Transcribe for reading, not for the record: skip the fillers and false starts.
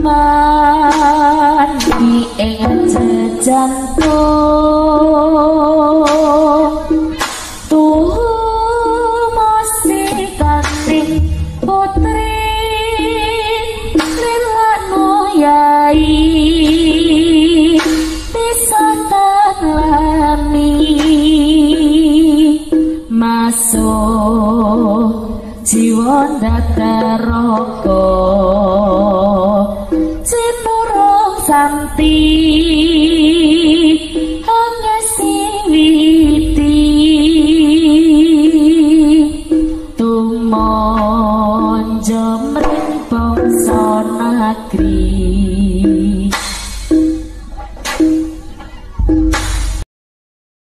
mandi ing jejantung tuh masih kanting putri lilanu yai bisa tanlami masuk jiwa dataroko cipurung santi hanya siwiti tumon jemring bangsa negeri